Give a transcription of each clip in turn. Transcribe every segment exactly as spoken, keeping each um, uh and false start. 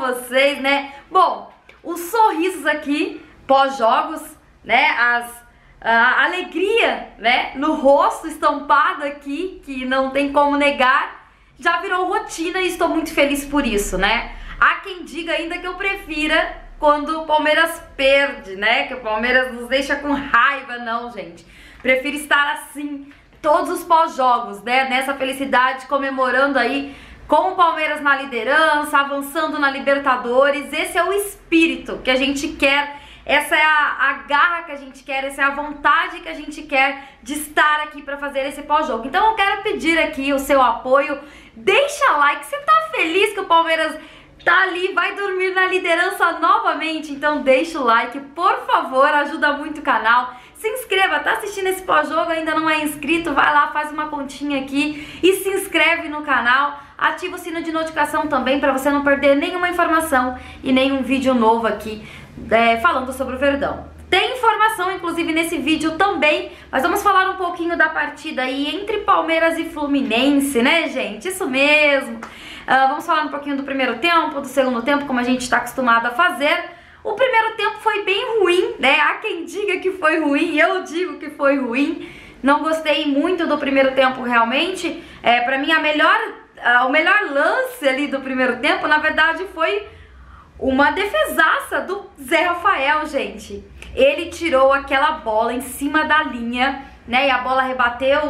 vocês, né? Bom, os sorrisos aqui, pós-jogos, né? As, a alegria, né? No rosto estampado aqui, que não tem como negar, já virou rotina e estou muito feliz por isso, né? Há quem diga ainda que eu prefira quando o Palmeiras perde, né? Que o Palmeiras nos deixa com raiva, não, gente. Prefiro estar assim, todos os pós-jogos, né? Nessa felicidade, comemorando aí com o Palmeiras na liderança, avançando na Libertadores. Esse é o espírito que a gente quer, essa é a, a garra que a gente quer, essa é a vontade que a gente quer de estar aqui para fazer esse pós-jogo. Então eu quero pedir aqui o seu apoio, deixa like, você tá feliz que o Palmeiras tá ali, vai dormir na liderança novamente, então deixa o like, por favor, ajuda muito o canal. Se inscreva, tá assistindo esse pós-jogo, ainda não é inscrito, vai lá, faz uma continha aqui e se inscreve no canal. Ativa o sino de notificação também para você não perder nenhuma informação e nenhum vídeo novo aqui é, falando sobre o Verdão. Tem informação, inclusive, nesse vídeo também, mas vamos falar um pouquinho da partida aí entre Palmeiras e Fluminense, né, gente? Isso mesmo. Uh, vamos falar um pouquinho do primeiro tempo, do segundo tempo, como a gente está acostumado a fazer. O primeiro tempo foi bem ruim, né? Há quem diga que foi ruim, eu digo que foi ruim. Não gostei muito do primeiro tempo, realmente. É, pra mim, a melhor, uh, o melhor lance ali do primeiro tempo, na verdade, foi uma defesaça do Zé Rafael, gente. Ele tirou aquela bola em cima da linha, né? E a bola rebateu,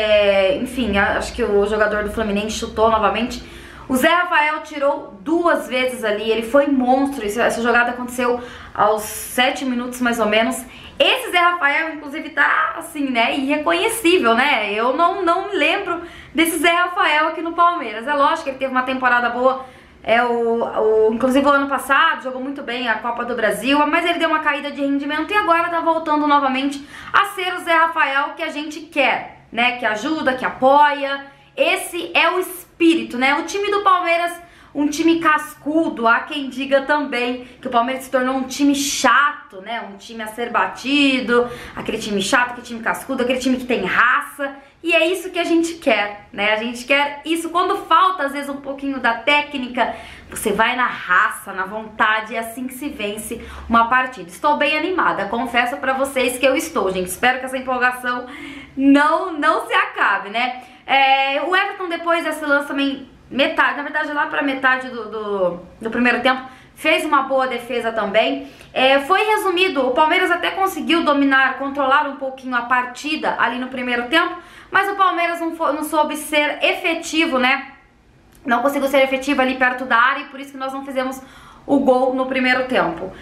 é, enfim, acho que o jogador do Fluminense chutou novamente. O Zé Rafael tirou duas vezes ali, ele foi monstro. Essa jogada aconteceu aos sete minutos mais ou menos. Esse Zé Rafael, inclusive, tá assim, né, irreconhecível, né? Eu não, não me lembro desse Zé Rafael aqui no Palmeiras. É lógico que ele teve uma temporada boa, é o, o, inclusive o ano passado, jogou muito bem a Copa do Brasil, mas ele deu uma caída de rendimento e agora tá voltando novamente a ser o Zé Rafael que a gente quer, né? Que ajuda, que apoia. Esse é o espírito, né? O time do Palmeiras, um time cascudo, há quem diga também que o Palmeiras se tornou um time chato, né? Um time a ser batido, aquele time chato, aquele time cascudo, aquele time que tem raça. E é isso que a gente quer, né? A gente quer isso. Quando falta, às vezes, um pouquinho da técnica, você vai na raça, na vontade, é assim que se vence uma partida. Estou bem animada, confesso pra vocês que eu estou, gente. Espero que essa empolgação não, não se acabe, né? É, o Everton, depois desse lance também, metade, na verdade lá pra metade do, do, do primeiro tempo, fez uma boa defesa também. É, foi resumido, o Palmeiras até conseguiu dominar, controlar um pouquinho a partida ali no primeiro tempo, mas o Palmeiras não, foi, não soube ser efetivo, né? Não conseguiu ser efetivo ali perto da área e por isso que nós não fizemos o gol no primeiro tempo.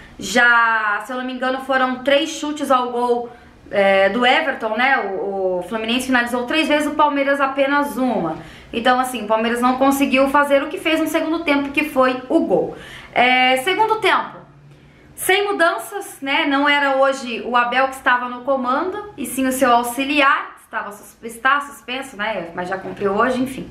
Já, se eu não me engano, foram três chutes ao gol É, do Everton, né? O, o Fluminense finalizou três vezes, o Palmeiras apenas uma. Então, assim, o Palmeiras não conseguiu fazer o que fez no segundo tempo, que foi o gol. É, segundo tempo, sem mudanças, né? Não era hoje o Abel que estava no comando, e sim o seu auxiliar, estava está suspenso, né? Mas já cumpriu hoje, enfim.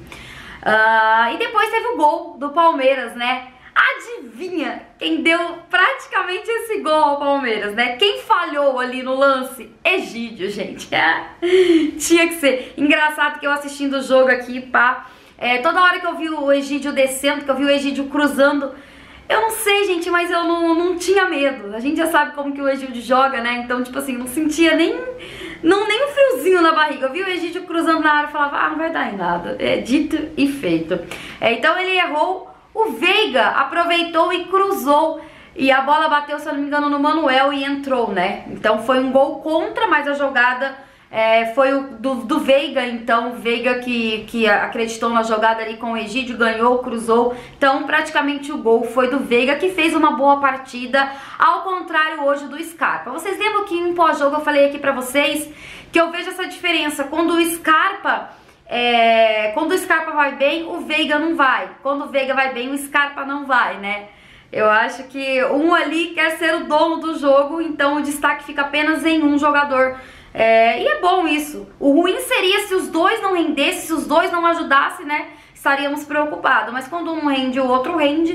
Uh, e depois teve o gol do Palmeiras, né? Adivinha quem deu praticamente esse gol ao Palmeiras, né? Quem falhou ali no lance? Egídio, gente. É. Tinha que ser. Engraçado que eu assistindo o jogo aqui, pá, é, toda hora que eu vi o Egídio descendo, que eu vi o Egídio cruzando, eu não sei, gente, mas eu não, não tinha medo. A gente já sabe como que o Egídio joga, né? Então, tipo assim, não sentia nem, não, nem um friozinho na barriga. Eu vi o Egídio cruzando na área e falava, ah, não vai dar em nada. É dito e feito. É, então ele errou. O Veiga aproveitou e cruzou e a bola bateu, se eu não me engano, no Manuel e entrou, né? Então foi um gol contra, mas a jogada é, foi o do, do Veiga, então o Veiga que, que acreditou na jogada ali com o Egídio, ganhou, cruzou. Então praticamente o gol foi do Veiga, que fez uma boa partida, ao contrário hoje do Scarpa. Vocês lembram que em pós-jogo eu falei aqui pra vocês que eu vejo essa diferença, quando o Scarpa... É, quando o Scarpa vai bem, o Veiga não vai. Quando o Veiga vai bem, o Scarpa não vai, né? Eu acho que um ali quer ser o dono do jogo, então o destaque fica apenas em um jogador. É, e é bom isso. O ruim seria se os dois não rendessem, se os dois não ajudassem, né? Estaríamos preocupados. Mas quando um rende, o outro rende.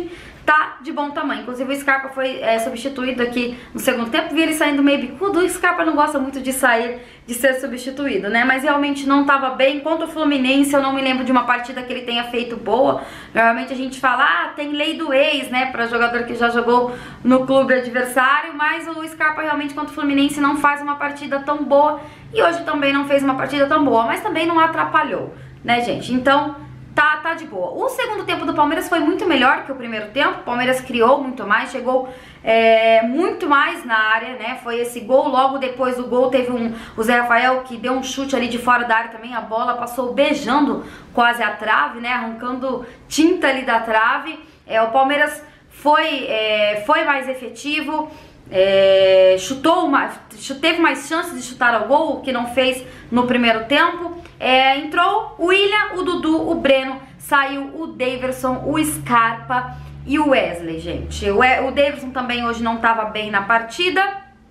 tá de bom tamanho. Inclusive o Scarpa foi é, substituído aqui no segundo tempo, vi ele saindo meio bicudo. O Scarpa não gosta muito de sair, de ser substituído, né? Mas realmente não tava bem. Contra o Fluminense eu não me lembro de uma partida que ele tenha feito boa. Normalmente a gente fala, ah, tem lei do ex, né, pra jogador que já jogou no clube adversário, mas o Scarpa realmente contra o Fluminense não faz uma partida tão boa e hoje também não fez uma partida tão boa, mas também não atrapalhou, né, gente? Então Tá, tá de boa. O segundo tempo do Palmeiras foi muito melhor que o primeiro tempo. O Palmeiras criou muito mais, chegou é, muito mais na área, né? Foi esse gol, logo depois do gol teve um, o Zé Rafael que deu um chute ali de fora da área também. A bola passou beijando quase a trave, né? Arrancando tinta ali da trave. É, o Palmeiras foi, é, foi mais efetivo. É, chutou uma, teve mais chances de chutar ao gol, o que não fez no primeiro tempo. É, entrou o William, o Dudu, o Breno, saiu o Daverson, o Scarpa e o Wesley, gente. O, o Daverson também hoje não estava bem na partida.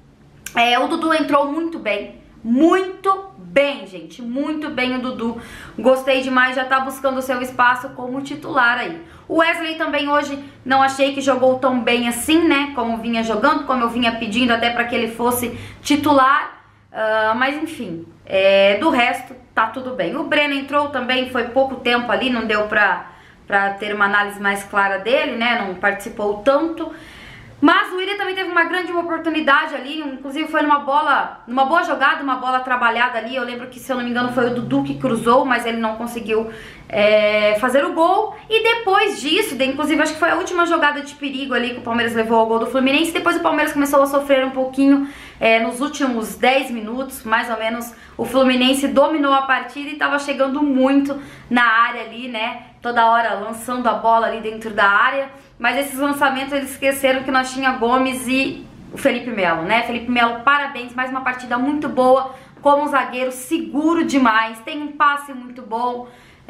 É, o Dudu entrou muito bem, muito bem, gente, muito bem o Dudu. Gostei demais, já tá buscando o seu espaço como titular aí. O Wesley também hoje não achei que jogou tão bem assim, né, como vinha jogando, como eu vinha pedindo até para que ele fosse titular. Uh, mas enfim, é, do resto tá tudo bem. O Breno entrou também, foi pouco tempo ali, não deu pra, pra ter uma análise mais clara dele, né, não participou tanto. Mas o William também teve uma grande oportunidade ali, inclusive foi numa bola, numa boa jogada, uma bola trabalhada ali. Eu lembro que, se eu não me engano, foi o Dudu que cruzou, mas ele não conseguiu é, fazer o gol. E depois disso, inclusive acho que foi a última jogada de perigo ali que o Palmeiras levou ao gol do Fluminense. Depois o Palmeiras começou a sofrer um pouquinho é, nos últimos dez minutos, mais ou menos. O Fluminense dominou a partida e estava chegando muito na área ali, né? Toda hora lançando a bola ali dentro da área. Mas esses lançamentos eles esqueceram que nós tinha Gomes e o Felipe Melo, né? Felipe Melo, parabéns, mais uma partida muito boa, como zagueiro, seguro demais, tem um passe muito bom,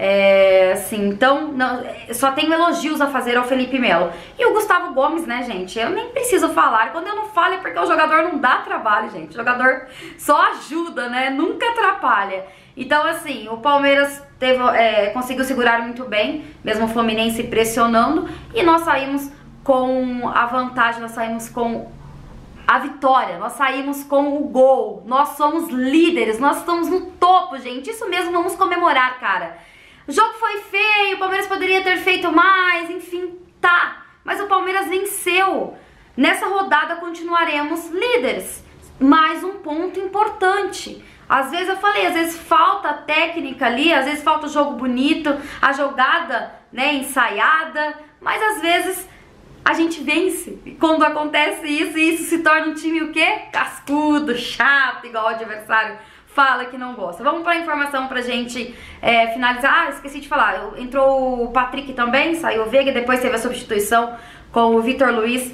é, assim, então não, só tenho elogios a fazer ao Felipe Melo. E o Gustavo Gomes, né, gente? Eu nem preciso falar, quando eu não falo é porque o jogador não dá trabalho, gente. O jogador só ajuda, né? Nunca atrapalha. Então, assim, o Palmeiras teve, é, conseguiu segurar muito bem, mesmo o Fluminense pressionando, e nós saímos com a vantagem, nós saímos com a vitória, nós saímos com o gol, nós somos líderes, nós estamos no topo, gente, isso mesmo, vamos comemorar, cara. O jogo foi feio, o Palmeiras poderia ter feito mais, enfim, tá, mas o Palmeiras venceu. Nessa rodada continuaremos líderes. Mais um ponto importante. Às vezes eu falei, às vezes falta técnica ali, às vezes falta o jogo bonito, a jogada, né, ensaiada, mas às vezes a gente vence. E quando acontece isso, isso se torna um time o quê? Cascudo, chato, igual o adversário fala que não gosta. Vamos para a informação pra gente é, finalizar. Ah, esqueci de falar, entrou o Patrick também, saiu o Veiga, depois teve a substituição com o Vitor Luiz,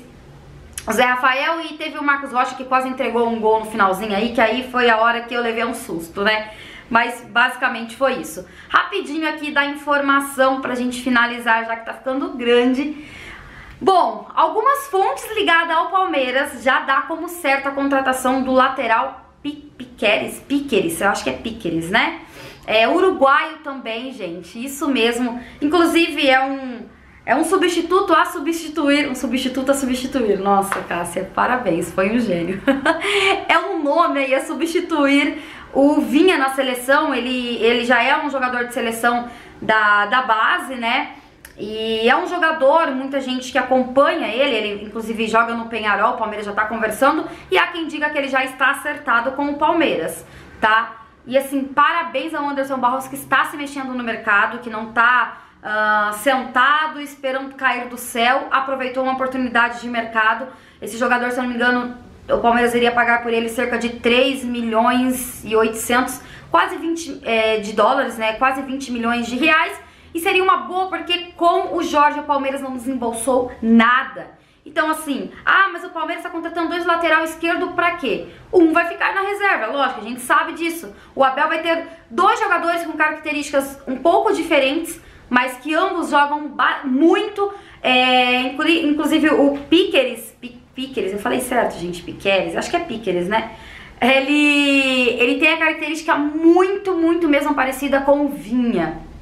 o Zé Rafael, e teve o Marcos Rocha que quase entregou um gol no finalzinho aí, que aí foi a hora que eu levei um susto, né? Mas basicamente foi isso. Rapidinho aqui da informação pra gente finalizar, já que tá ficando grande. Bom, algumas fontes ligadas ao Palmeiras já dá como certa a contratação do lateral Piqueres, Piqueres, eu acho que é Piqueres, né? É uruguaio também, gente, isso mesmo. Inclusive é um... É um substituto a substituir, um substituto a substituir. Nossa, Cássia, parabéns, foi um gênio. É um nome aí a substituir o Vinha na seleção. Ele, ele já é um jogador de seleção da, da base, né? E é um jogador, muita gente que acompanha ele, ele inclusive joga no Penharol, o Palmeiras já tá conversando. E há quem diga que ele já está acertado com o Palmeiras, tá? E assim, parabéns ao Anderson Barros, que está se mexendo no mercado, que não tá... Uh, sentado, esperando cair do céu, aproveitou uma oportunidade de mercado. Esse jogador, se eu não me engano, o Palmeiras iria pagar por ele cerca de três milhões e oitocentos, quase vinte é, de dólares, né? Quase vinte milhões de reais. E seria uma boa, porque com o Jorge o Palmeiras não desembolsou nada. Então assim, ah, mas o Palmeiras está contratando dois lateral esquerdo pra quê? Um vai ficar na reserva, lógico, a gente sabe disso. O Abel vai ter dois jogadores com características um pouco diferentes, mas que ambos jogam muito, é, inclusive o Piqueres, Piqueres, eu falei certo, gente, Piqueres, acho que é Piqueres, né? Ele, ele tem a característica muito, muito mesmo parecida com o Vinha.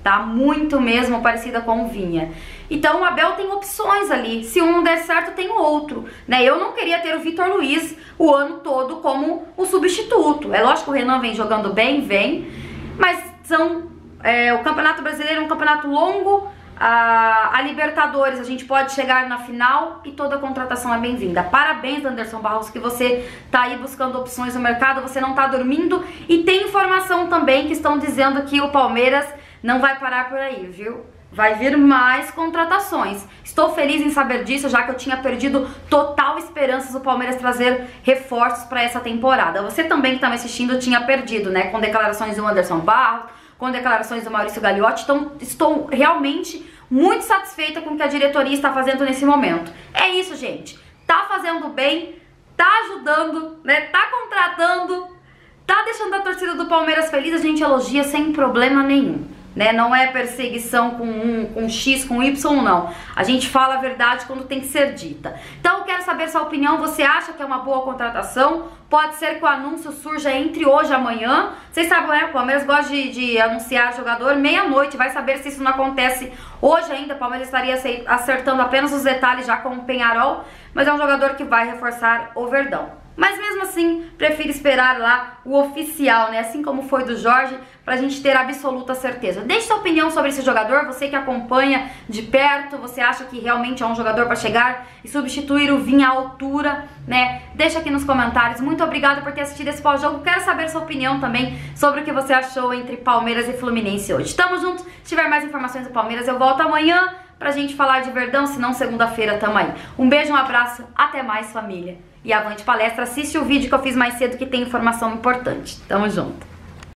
tá? Muito mesmo parecida com o Vinha. Então o Abel tem opções ali, se um não der certo tem o outro, né? Eu não queria ter o Vitor Luiz o ano todo como o substituto. É lógico que o Renan vem jogando bem, vem, mas são, é, o Campeonato Brasileiro é um campeonato longo, a, a Libertadores a gente pode chegar na final e toda contratação é bem-vinda. Parabéns, Anderson Barros, que você tá aí buscando opções no mercado, você não tá dormindo, e tem informação também que estão dizendo que o Palmeiras não vai parar por aí, viu? Vai vir mais contratações. Estou feliz em saber disso, já que eu tinha perdido total esperanças do Palmeiras trazer reforços para essa temporada. Você também que está me assistindo tinha perdido, né? Com declarações do Anderson Barros, com declarações do Maurício Gagliotti. Então, estou realmente muito satisfeita com o que a diretoria está fazendo nesse momento. É isso, gente. Tá fazendo bem, tá ajudando, né? Tá contratando, tá deixando a torcida do Palmeiras feliz. A gente elogia sem problema nenhum. Né? Não é perseguição com um, com X, com Y, não. A gente fala a verdade quando tem que ser dita. Então eu quero saber sua opinião. Você acha que é uma boa contratação? Pode ser que o anúncio surja entre hoje e amanhã. Vocês sabem, né? O Palmeiras gosta de, de anunciar jogador meia-noite. Vai saber se isso não acontece hoje ainda. O Palmeiras estaria acertando apenas os detalhes já com o Penharol. Mas é um jogador que vai reforçar o Verdão. Mas mesmo assim, prefiro esperar lá o oficial, né? Assim como foi do Jorge, pra gente ter absoluta certeza. Deixe sua opinião sobre esse jogador, você que acompanha de perto, você acha que realmente é um jogador pra chegar e substituir o Vinha à altura, né? Deixa aqui nos comentários. Muito obrigada por ter assistido esse pós-jogo. Quero saber sua opinião também sobre o que você achou entre Palmeiras e Fluminense hoje. Tamo junto. Se tiver mais informações do Palmeiras, eu volto amanhã pra gente falar de Verdão, se não segunda-feira tamo aí. Um beijo, um abraço, até mais, família. E avante palestra, assiste o vídeo que eu fiz mais cedo que tem informação importante. Tamo junto.